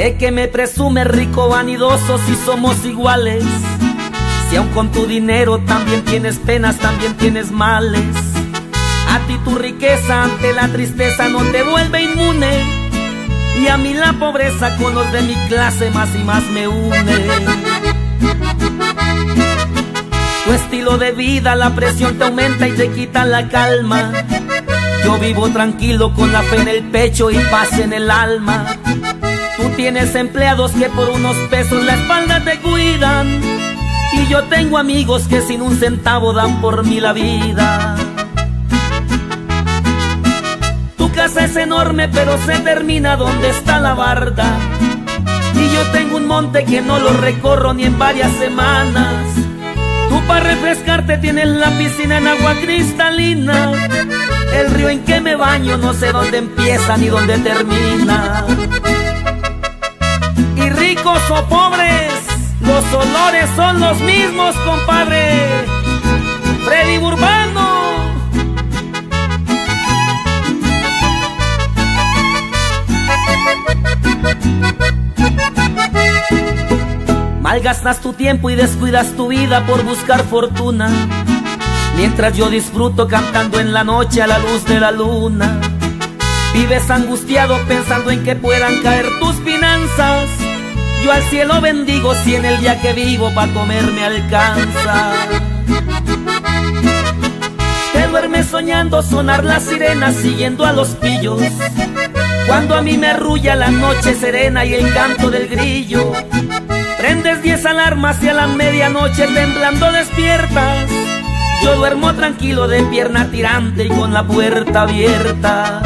¿De qué me presumes, rico vanidoso, si somos iguales? Si aun con tu dinero también tienes penas, también tienes males. A ti tu riqueza ante la tristeza no te vuelve inmune, y a mí la pobreza con los de mi clase más y más me une. Tu estilo de vida, la presión te aumenta y te quita la calma. Yo vivo tranquilo con la fe en el pecho y paz en el alma. Tú tienes empleados que por unos pesos la espalda te cuidan, y yo tengo amigos que sin un centavo dan por mí la vida. Tu casa es enorme pero se termina donde está la barda, y yo tengo un monte que no lo recorro ni en varias semanas. Tú para refrescarte tienes la piscina en agua cristalina, el río en que me baño no sé dónde empieza ni dónde termina. Y ricos o pobres, los olores son los mismos, compadre. Freddy Urbano. Malgastas tu tiempo y descuidas tu vida por buscar fortuna, mientras yo disfruto cantando en la noche a la luz de la luna. Vives angustiado pensando en que puedan caer tus finanzas. Yo al cielo bendigo si en el día que vivo pa' comer me alcanza. Te duermes soñando sonar las sirenas siguiendo a los pillos, cuando a mí me arrulla la noche serena y el canto del grillo. Prendes 10 alarmas y a la medianoche temblando despiertas. Yo duermo tranquilo de pierna tirante y con la puerta abierta.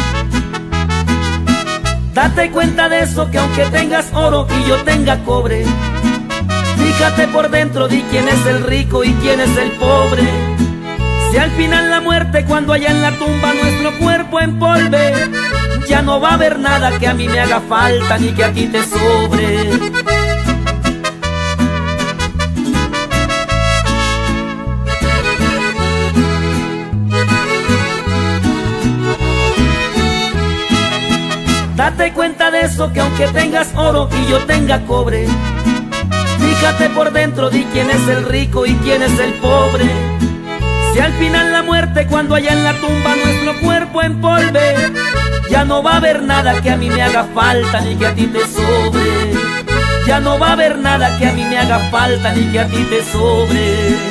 Date cuenta de eso, que aunque tengas oro y yo tenga cobre, fíjate por dentro, di quién es el rico y quién es el pobre. Si al final la muerte, cuando haya en la tumba nuestro cuerpo empolve, ya no va a haber nada que a mí me haga falta ni que a ti te sobre. Date cuenta de eso, que aunque tengas oro y yo tenga cobre, fíjate por dentro, di quién es el rico y quién es el pobre. Si al final la muerte, cuando haya en la tumba nuestro cuerpo empolve, ya no va a haber nada que a mí me haga falta ni que a ti te sobre. Ya no va a haber nada que a mí me haga falta ni que a ti te sobre.